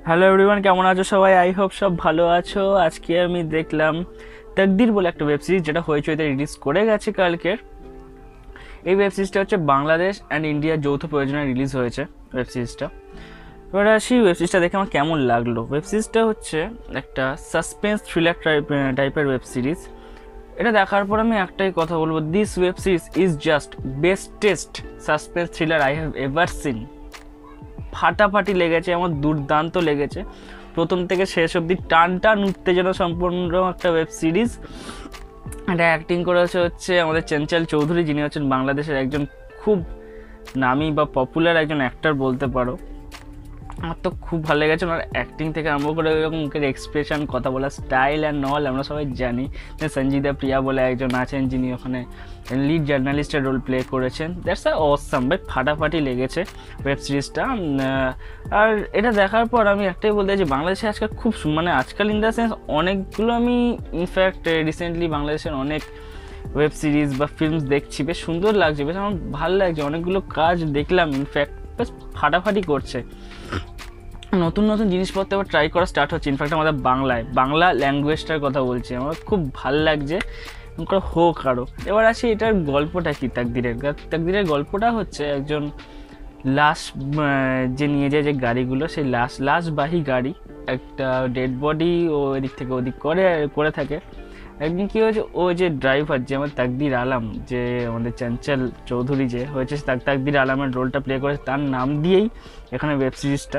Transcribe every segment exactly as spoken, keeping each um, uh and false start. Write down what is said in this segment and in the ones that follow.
Hello everyone, কেমন আছো সবাই? আই হোপ সব ভালো আছো। আজকে আমি দেখলাম তাকদির বলে একটা ওয়েব সিরিজ, যেটা হইচইতে রিলিজ করে গেছে কালকের। এই ওয়েব সিরিজটা হচ্ছে বাংলাদেশ অ্যান্ড ইন্ডিয়ার যৌথ প্রয়োজনে রিলিজ হয়েছে ওয়েব সিরিজটা। এবার আসি ওয়েব সিরিজটা দেখে আমার কেমন লাগলো। ওয়েব সিরিজটা হচ্ছে একটা সাসপেন্স থ্রিলার টাইপ টাইপের ওয়েব সিরিজ। এটা দেখার পর আমি একটাই কথা বলবো, this web series is just bestest suspense thriller I have ever seen. ফাটাফাটি লেগেছে, আমার দুর্দান্ত লেগেছে। প্রথম থেকে শেষ অবধি টান টান উত্তেজনা সম্পন্ন একটা ওয়েব সিরিজ। এটা অ্যাক্টিং করেছে হচ্ছে আমাদের চঞ্চল চৌধুরী, যিনি হচ্ছেন বাংলাদেশের একজন খুব নামি বা পপুলার একজন অ্যাক্টর বলতে পারো। আমার তো খুব ভালো লেগেছে ওনার অ্যাক্টিং থেকে আরম্ভ করে এরকম মুখের এক্সপ্রেশন, কথা বলার স্টাইল অ্যান্ড অল। আমরা সবাই জানি যে সঞ্জিদা প্রিয়া বলে একজন আছেন, যিনি ওখানে লিড জার্নালিস্টের রোল প্লে করেছেন। দ্যাটস আ অসাম ভাই, ফাটাফাটি লেগেছে ওয়েব সিরিজটা। আর এটা দেখার পর আমি একটাই বলতে চাই, বাংলাদেশে আজকাল খুব মানে আজকাল ইন দ্য সেন্স অনেকগুলো আমি ইনফ্যাক্ট রিসেন্টলি বাংলাদেশের অনেক ওয়েব সিরিজ বা ফিল্মস দেখছি, বেশ সুন্দর লাগছে, বেশ আমার ভালো লাগছে। অনেকগুলো কাজ দেখলাম ইনফ্যাক্ট, বেশ ফাটাফাটি করছে। নতুন নতুন জিনিসপত্র আবার ট্রাই করা স্টার্ট হচ্ছে। ইনফ্যাক্ট আমাদের বাংলায় বাংলা ল্যাঙ্গুয়েজটার কথা বলছি, আমার খুব ভাল লাগছে। হোক আরও। এবার আসি এটার গল্পটা কি। তাকদিরের তাকদিরের গল্পটা হচ্ছে একজন লাশ যে নিয়ে যায় যে গাড়িগুলো, সেই লাশ লাশবাহী গাড়ি, একটা ডেড বডি ও এদিক থেকে ওদিক করে করে থাকে। একদিন কী হয়েছে, ও যে ড্রাইভার, যে আমার তাকদির আলম, যে আমাদের চঞ্চল চৌধুরী যে হয়েছে, তাক তাকদির আলমের রোলটা প্লে করেছে, তার নাম দিয়েই এখানে ওয়েব সিরিজটা।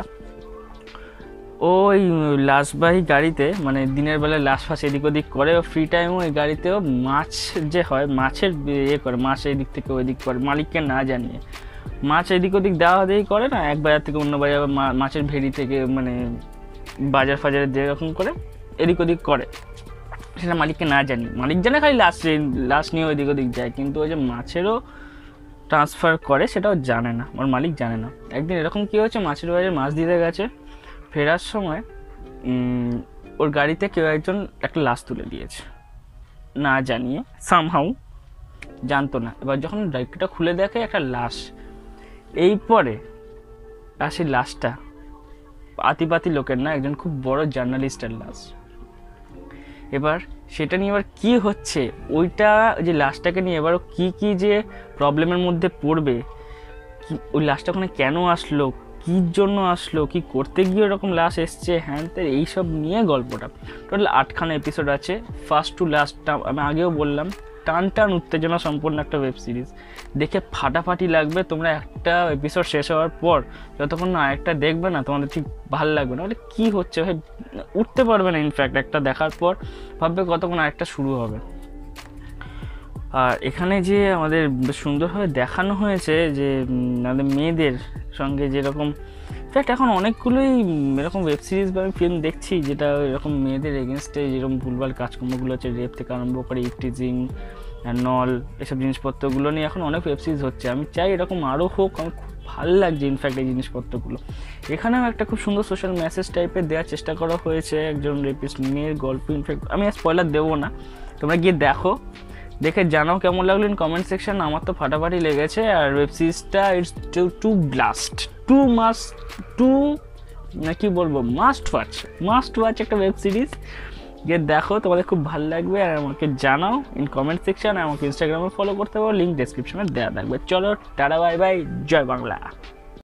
ওই লাশবাহী গাড়িতে মানে দিনের বেলায় লাশ ফাঁস এদিক ওদিক করে, ফ্রি টাইমও ওই গাড়িতেও মাছ যে হয় মাছের ইয়ে করে, মাছ এদিক থেকে ওইদিক করে মালিককে না জানিয়ে। মাছ এদিক ওদিক দেওয়া দেই করে না, এক বাজার থেকে অন্য বাজার, মাছের ভেড়ি থেকে মানে বাজার ফাজারে যেরকম করে এদিক ওদিক করে, সেটা মালিককে না জানি। মালিক জানে খালি লাশ লাশ নিয়ে ওইদিক ওদিক যায়, কিন্তু ওই যে মাছেরও ট্রান্সফার করে সেটাও জানে না, ওর মালিক জানে না। একদিন এরকম কী হচ্ছে, মাছের বাজারে মাছ দিতে গেছে, ফেরার সময় ওর গাড়িতে কেউ একজন একটা লাশ তুলে দিয়েছে না জানিয়ে, সামহাউ জানতো না। এবার যখন ডাইরিটা খুলে দেখে একটা লাশ, এই পরে আর সেই লাশটা আতিপাতি লোকের না, একজন খুব বড় জার্নালিস্টের লাশ। এবার সেটা নিয়ে এবার কী হচ্ছে, ওইটা যে লাশটাকে নিয়ে এবারও কী কী যে প্রবলেমের মধ্যে পড়বে, কি ওই লাশটা ওখানে কেন আসলো, কী জন্য আসলো, কি করতে গিয়ে ওরকম লাশ এসছে, হ্যাঁ তো এইসব নিয়ে গল্পটা। টোটাল আটখানা এপিসোড আছে, ফার্স্ট টু লাস্টটা আমি আগেও বললাম টান টান উত্তেজনা সম্পন্ন একটা ওয়েব সিরিজ, দেখে ফাটাফাটি লাগবে। তোমরা একটা এপিসোড শেষ হওয়ার পর যতক্ষণ না আরেকটা দেখবে না, তোমাদের ঠিক ভালো লাগবে না, ওটা কী হচ্ছে ভাই উঠতে পারবে না। ইনফ্যাক্ট একটা দেখার পর ভাববে কতক্ষণ আরেকটা শুরু হবে। আর এখানে যে আমাদের সুন্দরভাবে দেখানো হয়েছে যে আমাদের মেয়েদের সঙ্গে যেরকম, ইনফ্যাক্ট এখন অনেকগুলোই এরকম ওয়েব সিরিজ বা ফিল্ম দেখছি যেটা এরকম মেয়েদের এগেনস্টে যেরকম ভুলভাল কাজকর্মগুলো হচ্ছে, রেপ থেকে আরম্ভ করে ইফটিজিং নল এসব জিনিসপত্রগুলো নিয়ে এখন অনেক ওয়েব সিরিজ হচ্ছে। আমি চাই এরকম আরও হোক, আমার খুব ভালো লাগছে ইনফ্যাক্ট এই জিনিসপত্রগুলো। এখানেও একটা খুব সুন্দর সোশ্যাল মেসেজ টাইপের দেওয়ার চেষ্টা করা হয়েছে, একজন রেপিস্ট মেয়ের গল্প। ইনফ্যাক্ট আমি আর স্পয়লার দেবো না, তোমরা গিয়ে দেখো, দেখে জানাও কেমন লাগলো ইন কমেন্ট সেকশন। আমার তো ফাটাফাটি লেগেছে। আর ওয়েব সিরিজটা it's too too blast, too must too না কি বলবো, মাস্ট ওয়াচ মাস্ট ওয়াচ একটা ওয়েব সিরিজ। গিয়ে দেখো, তোমাদের খুব ভালো লাগবে। আর আমাকে জানাও ইন কমেন্ট সেকশন। আমাকে ইনস্টাগ্রামে ফলো করতে পারো, লিঙ্ক ডেসক্রিপশনে দেওয়া থাকবে। চলো টাটা, বাই বাই, জয় বাংলা।